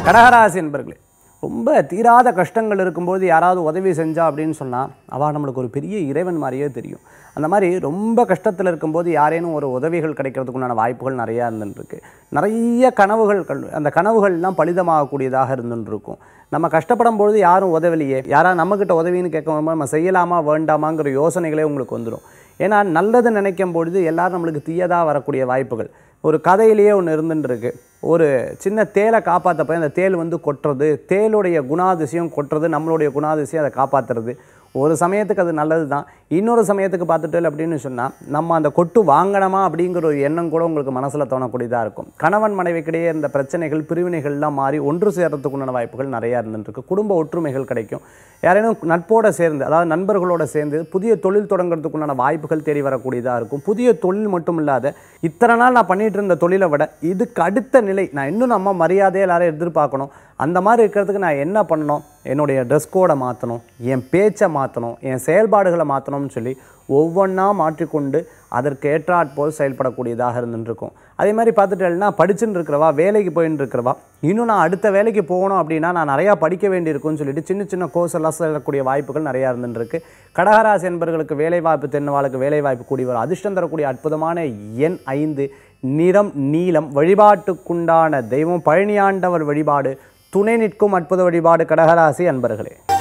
கடகராசி என்பர்களே, ரொம்ப தீராத கஷ்டங்கள் இருக்கும்போது யாராவது உதவி செஞ்சா அப்படின்னு சொன்னால் அவள் நம்மளுக்கு ஒரு பெரிய இறைவன் மாதிரியே தெரியும். அந்த மாதிரி ரொம்ப கஷ்டத்தில் இருக்கும்போது யாரேனும் ஒரு உதவிகள் கிடைக்கிறதுக்குண்டான வாய்ப்புகள் நிறையா இருந்துருக்கு. நிறைய கனவுகள், அந்த கனவுகள்லாம் பலிதமாகக்கூடியதாக இருந்துருக்கும். நம்ம கஷ்டப்படும் பொழுது யாரும் உதவலையே, யாராவது நம்மக்கிட்ட உதவின்னு கேட்கும்போது நம்ம செய்யலாமா வேண்டாமாங்கிற யோசனைகளே உங்களுக்கு வந்துடும். ஏன்னா நல்லது நினைக்கும் பொழுது எல்லோரும் நம்மளுக்கு தீயதாக வரக்கூடிய வாய்ப்புகள். ஒரு கதையிலேயே ஒன்று இருந்துருக்கு. ஒரு சின்ன தேலை காப்பாற்ற போய் அந்த தேல் வந்து கொட்டுறது, தேலுடைய குணாதிசயம் கொட்டுறது, நம்மளுடைய குணாதிசயம் அதை காப்பாற்றுறது. ஒரு சமயத்துக்கு அது நல்லது தான், இன்னொரு சமயத்துக்கு பார்த்துட்டு அப்படின்னு சொன்னால் நம்ம அந்த கொட்டு வாங்கணுமா அப்படிங்கிற ஒரு எண்ணம் கூட உங்களுக்கு மனசில் தோணக்கூடியதாக இருக்கும். கணவன் மனைவிக்கிடையே இந்த பிரச்சனைகள் பிரிவினைகள்லாம் மாறி ஒன்று சேர்றதுக்குண்டான வாய்ப்புகள் நிறையா இருந்துருக்கு. குடும்ப ஒற்றுமைகள் கிடைக்கும். யாரேனும் நட்போடு சேர்ந்து, அதாவது நண்பர்களோடு சேர்ந்து புதிய தொழில் தொடங்குறதுக்குண்டான வாய்ப்புகள் தேடி வரக்கூடியதாக இருக்கும். புதிய தொழில் மட்டும் இல்லாத இத்தனை நாள் நான் பண்ணிகிட்டு இருந்த தொழிலை விட இதுக்கு அடுத்த நிலை, நான் இன்னும் நம்ம மரியாதையை எல்லாரும் எதிர்பார்க்கணும். அந்த மாதிரி இருக்கிறதுக்கு நான் என்ன பண்ணணும், என்னுடைய ட்ரெஸ் கோடை மாற்றணும், என் பேச்சை மாற்றணும், என் செயல்பாடுகளை மாற்றணும்னு சொல்லி ஒவ்வொன்றா மாற்றிக்கொண்டு அதற்கு ஏற்றாற்போல் செயல்படக்கூடியதாக இருந்துருக்கும். அதே மாதிரி பார்த்துட்டேன்னா படிச்சுன்னு இருக்கிறவா, வேலைக்கு போயின்னு இருக்கிறவா, இன்னும் நான் அடுத்த வேலைக்கு போகணும் அப்படின்னா நான் நிறையா படிக்க வேண்டியிருக்குன்னு சொல்லிட்டு சின்ன சின்ன கோர்ஸ் எல்லாம் செல்லக்கூடிய வாய்ப்புகள் நிறையா இருந்துருக்கு. கடகராசி என்பவர்களுக்கு வேலைவாய்ப்பு, தென்னவாளுக்கு வேலைவாய்ப்பு கூடி வரும். அதிர்ஷ்டம் தரக்கூடிய அற்புதமான எண் 5, நிறம் நீலம். வழிபாட்டுக்குண்டான தெய்வம் பழனியாண்டவர் வழிபாடு. துணை நிற்கும் அற்புத வழிபாடு கடகராசி அன்பர்களே.